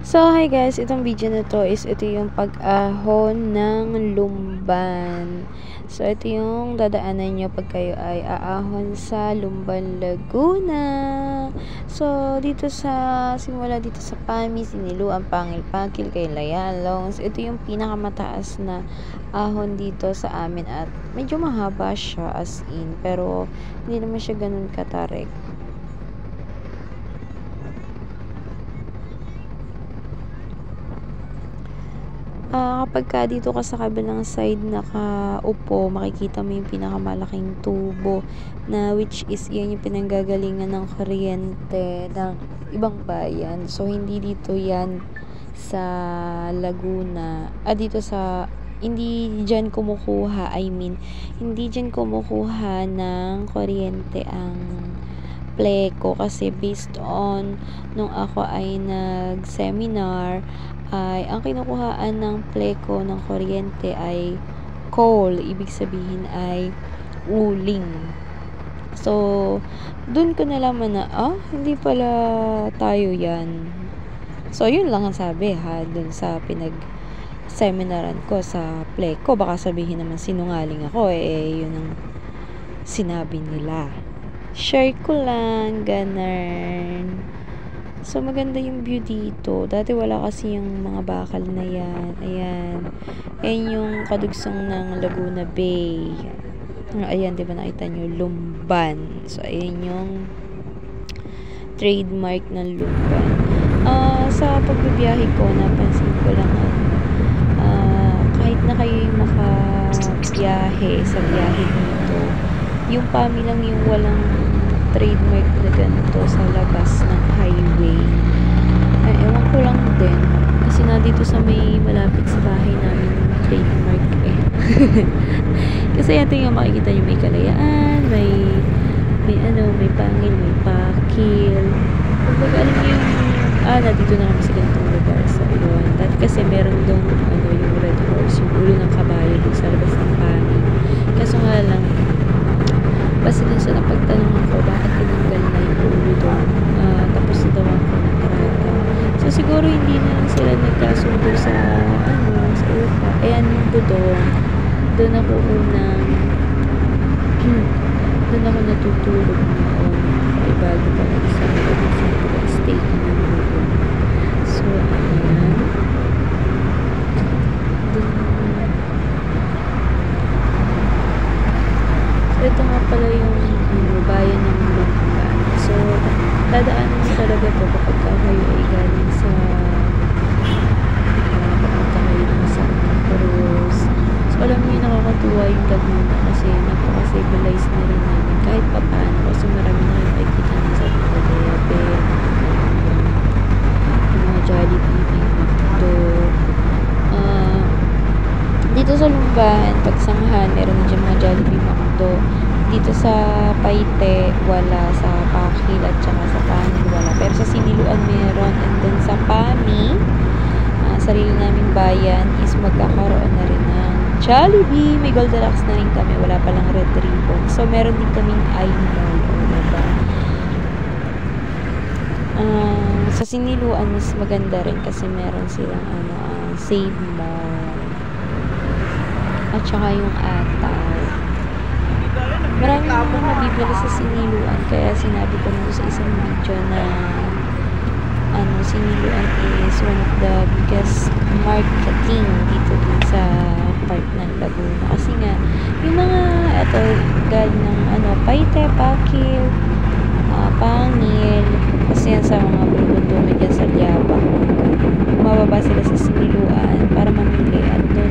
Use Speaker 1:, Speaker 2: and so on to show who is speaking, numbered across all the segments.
Speaker 1: So, hi guys, itong video na to is ito yung pag-ahon ng Lumban. So, ito yung dadaanan nyo pag kayo ay aahon sa Lumban, Laguna. So, dito sa simula dito sa Pami, Siniluan, Pangil, Pakil, kay Layalong. So, ito yung pinakamataas na ahon dito sa amin at medyo mahaba siya as in, pero hindi naman siya ganun katarik. Kapag ka dito ka sa kabilang side nakaupo, makikita mo yung pinakamalaking tubo na which is yan yung pinanggagalingan ng kuryente ng ibang bayan. So, hindi dito yan sa Laguna. Hindi dyan kumukuha, hindi dyan kumukuha ng kuryente ang Pleco kasi based on nung ako ay nag-seminar ay ang kinukuhaan ng Pleco ng kuryente ay coal, ibig sabihin ay uling. So, dun ko nalaman na hindi pala tayo yan. So, yun lang ang sabi dun sa seminaran ko sa Pleco. Baka sabihin naman sinungaling ako, yun ang sinabi nila. Share ko lang, ganun. So, maganda yung view dito. Dati wala kasi yung mga bakal na yan. Ayan. Ayan yung kadugsong ng Laguna Bay. Ayan, di ba nakita nyo? Lumban. So, ayan yung trademark ng Lumban. Sa pagbibiyahe ko, napansin ko lang kahit na kayo yung makabiyahe sa biyahe dito, yung Pami lang yung walang trademark na ganito sa labas ng highway. Ewan ko lang din. Kasi dito sa may malapit sa bahay namin yung trademark Kasi ito yung makikita nyo, may Kalayaan, may Pangil, may Pakil. Kumbaga, alam nyo yung, nandito na kami sa ganitong lugar sa Iloan. Dati kasi meron doon, yung Red Horse, yung ulo ng kabayo doon sa labas ng Pami. Kaso nga lang, basta dun sa napagtanong ko, bakit tinanggal na yung ulo doon? Tapos na daw ang kontrata. So, siguro hindi na lang sila nagkasundo sa upa. Ayan yung budong. Doon ako natutulog noon. Ay, bago pa sa state ng budong. So, ayan. So, ito nga pala yung bayan ng Lumban. So, dadaanan mo talaga to kapag kayo ay galing sa papunta kayo ng Santa Cruz. So, alam niyo, nakakatuwa yung Laguna kasi napaka-civilized na rin namin kahit pa paano kasi marami na rin nakikita na sa Guadalupe, yung mga Jollibee, McDo. Dito sa Lumban, pagsanghan, meron na dyan mga Jollibee, McDo. Dito sa Paite, wala. Sa Pakil at saka sa Pangil, wala. Pero sa Siniluan meron. And then sa Pami, sarili naming bayan, is magkakaroon na rin ng Jollibee. May Goldilocks na rin kami. Wala palang Red Ribbon. So, meron din kaming I-Mall. Diba? Sa Siniluan, mas maganda rin kasi meron silang Save Mall. At saka yung Ataw. Maraming mga mabibili sa Siniluan. Kaya sinabi ko nito sa isang video na Siniluan is one of the biggest marketing dito din sa part ng Laguna. Kasi nga, yung mga galing ng Paite, Pakil, Pangil, kasi yan sa mga bulundungan dyan sa Liabang. Mababa sila sa Siniluan para mamili. At doon,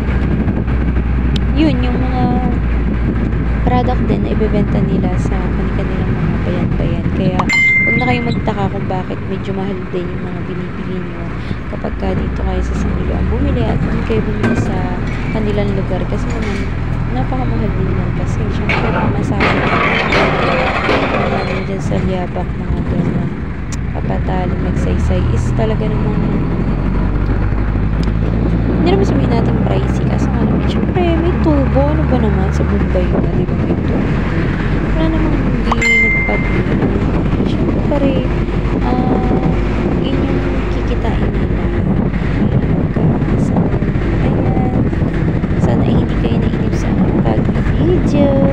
Speaker 1: yun, yung mga product din na ibebenta nila sa kanilang mga bayan-bayan. Kaya, huwag na kayo magtaka kung bakit medyo mahal din yung mga binibili nyo kapag dito kayo sa Siniluan bumili at doon kayo bumili sa kanilang lugar. Kasi naman, napakamahal din naman kasi syempre masabi namin dyan sa Liabak, mga gano'n Kapatali, Magsaysay is talaga namang hindi naman sabihin natin pricey kasi nga naman, syempre may tubo, ano ba naman sa Bombay na, di ba may tubo? Wala namang hindi nagpapili. Syempre, yun yung kikitain video.